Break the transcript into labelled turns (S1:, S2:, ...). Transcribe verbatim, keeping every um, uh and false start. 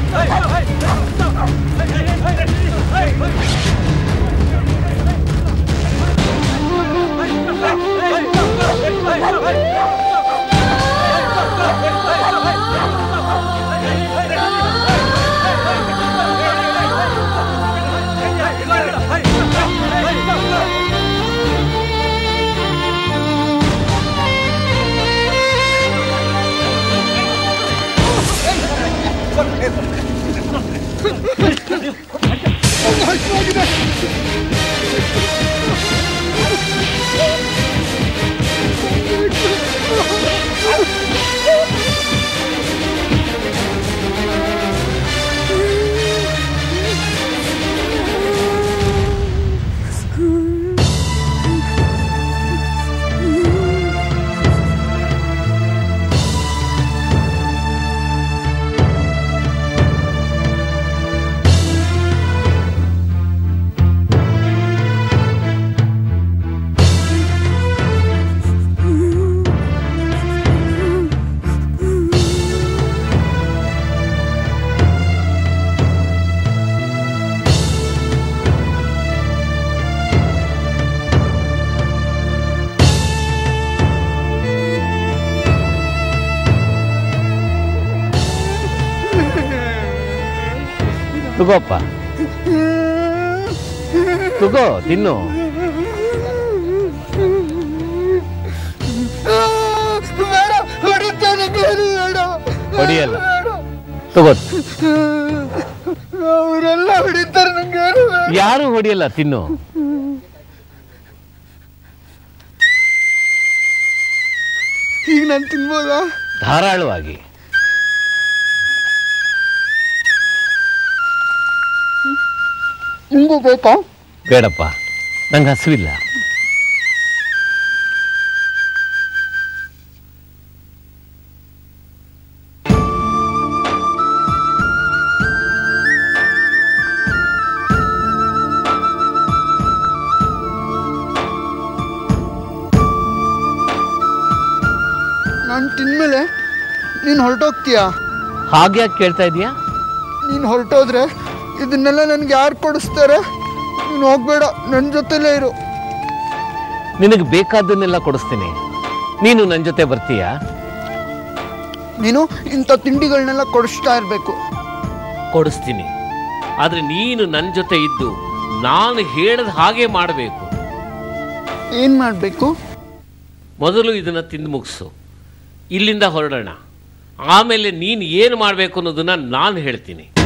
S1: ತಗೋಪ್ಪ, ತಗೋ ತಿನ್ನು. ಹೊಡಿಯಲ್ಲ, ತಗೋ.
S2: ಅವರೆಲ್ಲ ಹೊಡಿತಾರೆ, ನಂಗೆ
S1: ಯಾರು ಹೊಡಿಯಲ್ಲ, ತಿನ್ನು.
S2: ಈಗ ನಾನು ತಿನ್ಬೋದಾ?
S1: ಧಾರಾಳವಾಗಿ.
S2: ನಿಂಗೂ ಬೇಕಾ?
S1: ಬೇಡಪ್ಪ, ನಂಗೆ ಹಸಿವಿಲ್ಲ.
S2: ನಾನು ತಿನ್ಮೇಲೆ ನೀನು ಹೊರಟೋಗ್ತೀಯಾ?
S1: ಹಾಗ್ಯಾಕೆ ಕೇಳ್ತಾ ಇದೀಯಾ?
S2: ನೀನು ಹೊರಟೋದ್ರೆ ಇದನ್ನೆಲ್ಲ ನನಗೆ ಯಾರು ಕೊಡಿಸ್ತಾರೆ? ನೀನು ಹೋಗ್ಬೇಡ, ನನ್ನ ಜೊತೆಲೇ ಇರು.
S1: ನಿನಗೆ ಬೇಕಾದನ್ನೆಲ್ಲ ಕೊಡಿಸ್ತೀನಿ, ನೀನು ನನ್ನ ಜೊತೆ ಬರ್ತೀಯಾ?
S2: ನೀನು ಇಂಥ ತಿಂಡಿಗಳನ್ನೆಲ್ಲ ಕೊಡಿಸ್ತಾ ಇರಬೇಕು.
S1: ಕೊಡಿಸ್ತೀನಿ, ಆದರೆ ನೀನು ನನ್ನ ಜೊತೆ ಇದ್ದು ನಾನು ಹೇಳಿದ ಹಾಗೆ ಮಾಡಬೇಕು.
S2: ಏನು ಮಾಡಬೇಕು?
S1: ಮೊದಲು ಇದನ್ನು ತಿಂದು ಮುಗಿಸು, ಇಲ್ಲಿಂದ ಹೊರಡೋಣ. ಆಮೇಲೆ ನೀನು ಏನು ಮಾಡಬೇಕು ಅನ್ನೋದನ್ನು ನಾನು ಹೇಳ್ತೀನಿ.